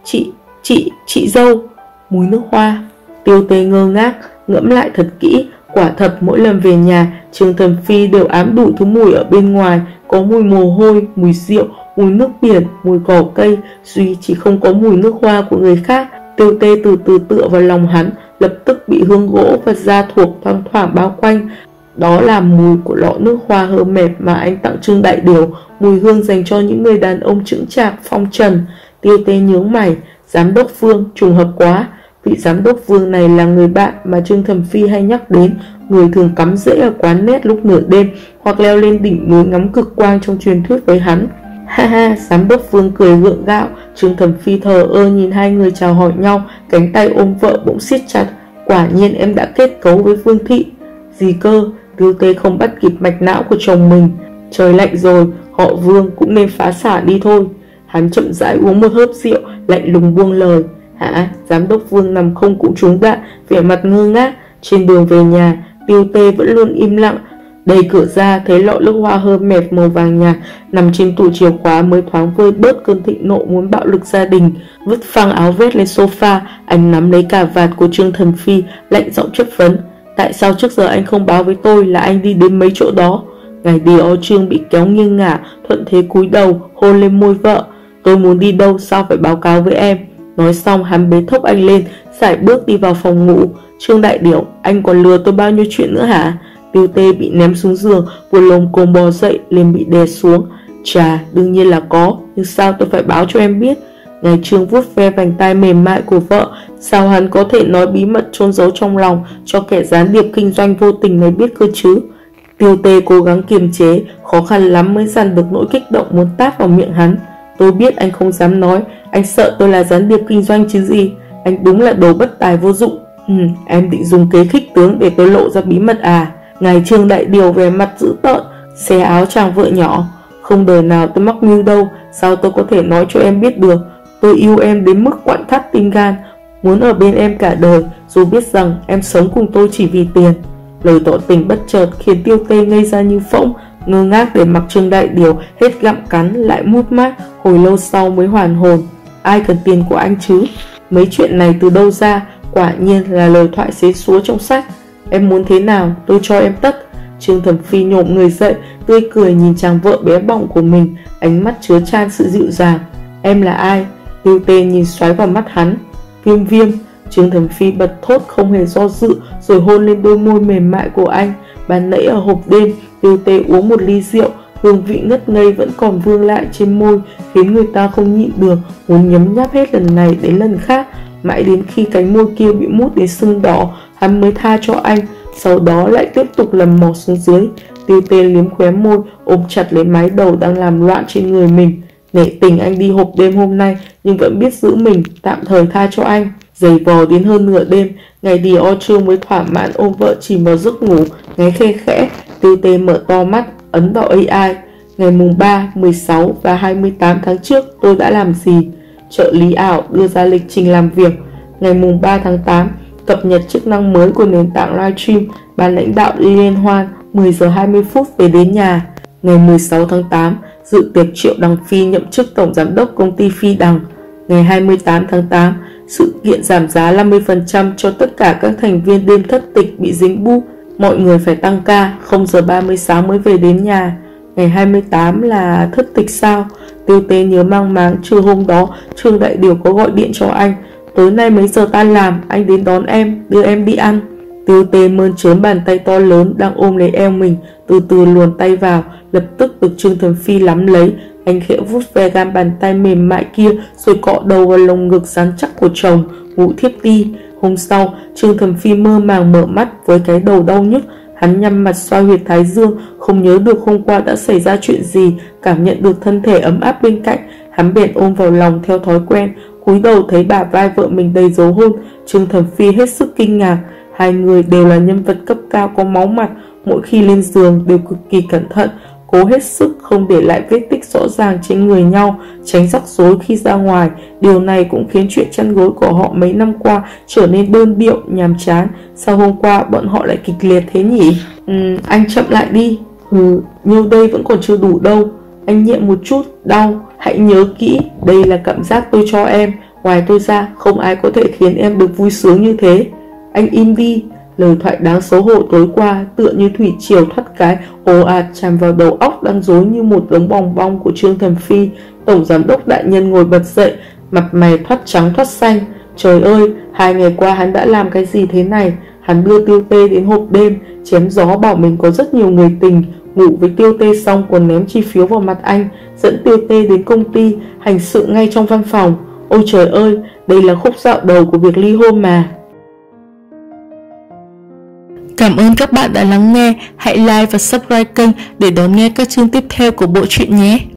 Chị dâu. Mùi nước hoa. Tiêu Tê ngơ ngác, ngẫm lại thật kỹ. Quả thật mỗi lần về nhà, Trương Thẩm Phi đều ám đủ thứ mùi ở bên ngoài. Có mùi mồ hôi, mùi rượu, mùi nước biển, mùi cỏ cây, duy chỉ không có mùi nước hoa của người khác. Tiêu Tê từ từ tựa vào lòng hắn, lập tức bị hương gỗ và da thuộc thoang thoảng bao quanh. Đó là mùi của lọ nước hoa Hermès mà anh tặng Trương Đại Điểu, mùi hương dành cho những người đàn ông chững chạc, phong trần. Tiêu Tê nhướng mày, giám đốc Phương, trùng hợp quá. Vị giám đốc Vương này là người bạn mà Trương Thẩm Phi hay nhắc đến, người thường cắm rễ ở quán net lúc nửa đêm hoặc leo lên đỉnh núi ngắm cực quang trong truyền thuyết với hắn. Ha ha, giám đốc Vương cười gượng gạo. Trương Thẩm Phi thờ ơ nhìn hai người chào hỏi nhau, cánh tay ôm vợ bỗng siết chặt. Quả nhiên em đã kết cấu với Vương thị. Gì cơ? Tiêu Tê không bắt kịp mạch não của chồng mình. Trời lạnh rồi, họ Vương cũng nên phá sản đi thôi. Hắn chậm rãi uống một hớp rượu, lạnh lùng buông lời. Hả? Giám đốc Vương nằm không cũng trúng đạn, vẻ mặt ngơ ngác. Trên đường về nhà, Tiêu Tê vẫn luôn im lặng. Đẩy cửa ra thấy lọ nước hoa Hermès màu vàng nhạt nằm trên tủ chìa khóa mới thoáng vơi bớt cơn thịnh nộ muốn bạo lực gia đình. Vứt phăng áo vest lên sofa, anh nắm lấy cà vạt của Trương Thẩm Phi, lạnh giọng chất vấn. Tại sao trước giờ anh không báo với tôi là anh đi đến mấy chỗ đó? Ngày điều Trương bị kéo nghiêng ngả, thuận thế cúi đầu hôn lên môi vợ. Tôi muốn đi đâu sao phải báo cáo với em? Nói xong hắn bế thốc anh lên, sải bước đi vào phòng ngủ. Trương Đại Điểu, anh còn lừa tôi bao nhiêu chuyện nữa hả? Tiêu Tê bị ném xuống giường, vừa lồm cồm bò dậy liền bị đè xuống. Chà, đương nhiên là có, nhưng sao tôi phải báo cho em biết? Ngài Trương vuốt ve vành tai mềm mại của vợ. Sao hắn có thể nói bí mật chôn giấu trong lòng cho kẻ gián điệp kinh doanh vô tình này biết cơ chứ? Tiêu Tê cố gắng kiềm chế, khó khăn lắm mới dằn được nỗi kích động muốn tát vào miệng hắn. Tôi biết anh không dám nói, anh sợ tôi là gián điệp kinh doanh chứ gì. Anh đúng là đồ bất tài vô dụng. Em định dùng kế khích tướng để tôi lộ ra bí mật à? Ngài Trương Đại Điều về mặt dữ tợn, xé áo chàng vợ nhỏ. Không đời nào tôi mắc mưu đâu, sao tôi có thể nói cho em biết được? Tôi yêu em đến mức quặn thắt tim gan, muốn ở bên em cả đời, dù biết rằng em sống cùng tôi chỉ vì tiền. Lời tỏ tình bất chợt khiến Tiêu Tê ngây ra như phỗng, ngơ ngác để mặc Trương Đại Điều hết gặm cắn lại mút mát, hồi lâu sau mới hoàn hồn. ai cần tiền của anh chứ? Mấy chuyện này từ đâu ra? Quả nhiên là lời thoại xế xúa trong sách. Em muốn thế nào, tôi cho em tất. Trương Thẩm Phi nhổm người dậy, tươi cười nhìn chàng vợ bé bỏng của mình, ánh mắt chứa chan sự dịu dàng. Em là ai? Tiêu Tê nhìn xoáy vào mắt hắn. Viêm Viêm. Trương Thẩm Phi bật thốt không hề do dự, rồi hôn lên đôi môi mềm mại của anh. Ban nãy ở hộp đêm, Tiêu Tê uống một ly rượu, hương vị ngất ngây vẫn còn vương lại trên môi, khiến người ta không nhịn được, muốn nhấm nháp hết lần này đến lần khác. Mãi đến khi cánh môi kia bị mút đến sưng đỏ, hắn mới tha cho anh, sau đó lại tiếp tục lầm mò xuống dưới. Tiêu Tê liếm khóe môi, ôm chặt lấy mái đầu đang làm loạn trên người mình. Nể tình anh đi hộp đêm hôm nay, nhưng vẫn biết giữ mình, tạm thời tha cho anh. Giày vò đến hơn nửa đêm, ngày Dior Trương mới thỏa mãn ôm vợ chìm vào giấc ngủ, ngáy khe khẽ. Tiêu Tê mở to mắt, ấn vào AI. Ngày mùng 3, 16 và 28 tháng trước tôi đã làm gì? Trợ lý ảo đưa ra lịch trình làm việc. Ngày mùng 3 tháng 8, cập nhật chức năng mới của nền tảng livestream, ban lãnh đạo đi liên hoan, 10 giờ 20 phút về đến nhà. Ngày 16 tháng 8, dự tiệc Triệu Đằng Phi nhậm chức tổng giám đốc công ty Phi Đằng. Ngày 28 tháng 8, sự kiện giảm giá 50% cho tất cả các thành viên đêm thất tịch bị dính búp. Mọi người phải tăng ca, 0 giờ 30 sáng mới về đến nhà. Ngày 28 là thất tịch sao? Tiêu Tê nhớ mang máng trưa hôm đó Trương Đại Điều có gọi điện cho anh. Tối nay mấy giờ tan làm, anh đến đón em, đưa em đi ăn. Tiêu Tê mơn trớn bàn tay to lớn đang ôm lấy eo mình, từ từ luồn tay vào, lập tức được Trương Thẩm Phi nắm lấy. Anh khẽ vuốt ve gan bàn tay mềm mại kia, rồi cọ đầu vào lồng ngực rắn chắc của chồng, ngủ thiếp đi. Hôm sau, Trương Thẩm Phi mơ màng mở mắt với cái đầu đau nhức. Hắn nhắm mặt xoa huyệt thái dương, không nhớ được hôm qua đã xảy ra chuyện gì. Cảm nhận được thân thể ấm áp bên cạnh, hắn bèn ôm vào lòng theo thói quen. Cúi đầu thấy bả vai vợ mình đầy dấu hôn, Trương Thẩm Phi hết sức kinh ngạc. Hai người đều là nhân vật cấp cao có máu mặt, mỗi khi lên giường đều cực kỳ cẩn thận, cố hết sức không để lại vết tích rõ ràng trên người nhau, tránh rắc rối khi ra ngoài. Điều này cũng khiến chuyện chăn gối của họ mấy năm qua trở nên đơn điệu, nhàm chán. Sao hôm qua bọn họ lại kịch liệt thế nhỉ? Anh chậm lại đi. Nhiêu đây vẫn còn chưa đủ đâu. Anh nhẹ một chút, đau. Hãy nhớ kỹ, đây là cảm giác tôi cho em. Ngoài tôi ra, không ai có thể khiến em được vui sướng như thế. Anh im đi. Lời thoại đáng xấu hổ tối qua tựa như thủy triều thoát cái ồ ạt tràn vào đầu óc đang rối như một đống bòng bong của Trương Thẩm Phi. Tổng giám đốc đại nhân ngồi bật dậy, mặt mày thoát trắng thoát xanh. Trời ơi, 2 ngày qua hắn đã làm cái gì thế này? Hắn đưa Tiêu Tê đến hộp đêm, chém gió bảo mình có rất nhiều người tình, ngủ với Tiêu Tê xong còn ném chi phiếu vào mặt anh, dẫn Tiêu Tê đến công ty, hành sự ngay trong văn phòng. Ôi trời ơi, đây là khúc dạo đầu của việc ly hôn mà. Cảm ơn các bạn đã lắng nghe, hãy like và subscribe kênh để đón nghe các chương tiếp theo của bộ truyện nhé.